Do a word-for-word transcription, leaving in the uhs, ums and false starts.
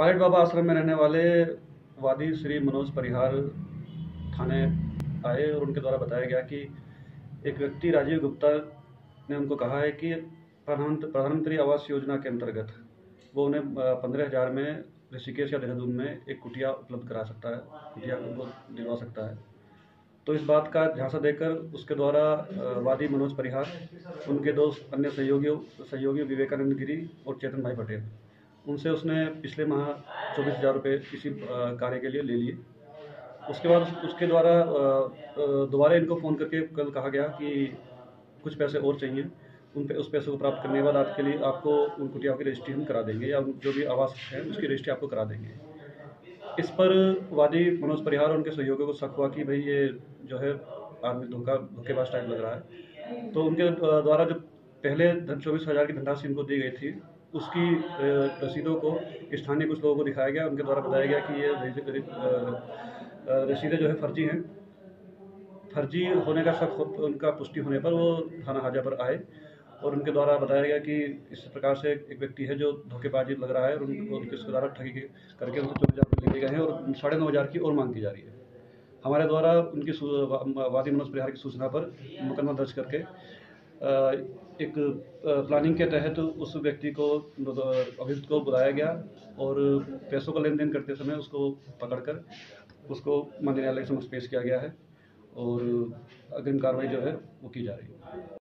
पाइट बाबा आश्रम में रहने वाले वादी श्री मनोज परिहार थाने आए और उनके द्वारा बताया गया कि एक व्यक्ति राजीव गुप्ता ने उनको कहा है कि प्रधानमंत्री प्रधानमंत्री आवास योजना के अंतर्गत वो उन्हें पंद्रह हज़ार में ऋषिकेश या देहरादून में एक कुटिया उपलब्ध करा सकता है, कुटिया उनको दिलवा सकता है। तो इस बात का झांसा देकर उसके द्वारा वादी मनोज परिहार, उनके दो अन्य सहयोगियों सहयोगी विवेकानंद गिरी और चेतन भाई पटेल, उनसे उसने पिछले माह चौबीस हज़ार रुपये इसी कार्य के लिए ले लिए। उसके बाद उसके द्वारा दोबारा इनको फ़ोन करके कल कहा गया कि कुछ पैसे और चाहिए, उन पे उस पैसे को प्राप्त करने के बाद आपके लिए आपको उन कुटियाओं की रजिस्ट्री हम करा देंगे या जो भी आवास है उसकी रजिस्ट्री आपको करा देंगे। इस पर वादी मनोज परिहार और उनके सहयोगियों को शक हुआ कि भाई ये जो है आदमी धोखा धोखेबाज टाइप लग रहा है। तो उनके द्वारा जो पहले चौबीस हज़ार की धनराशि उनको दी गई थी उसकी रसीदों को स्थानीय कुछ लोगों को दिखाया गया। उनके द्वारा बताया गया कि ये रसीदें जो है फर्जी हैं। फर्जी होने का शक उनका पुष्टि होने पर वो थाना हाजा पर आए और उनके द्वारा बताया गया कि इस प्रकार से एक व्यक्ति है जो धोखेबाजी लग रहा है और उनको उनके द्वारा ठगी करके उनसे चौबीस हज़ार रुपये ले गए हैं और साढ़े नौ हज़ार की और मांग की जा रही है। हमारे द्वारा उनकी वादी मनोज परिहार की सूचना पर मुकदमा दर्ज करके एक प्लानिंग के तहत उस व्यक्ति को अभियुक्त को बुलाया गया और पैसों का लेन देन करते समय उसको पकड़कर उसको माननीय न्यायालय के समक्ष पेश किया गया है और अग्रिम कार्रवाई जो है वो की जा रही है।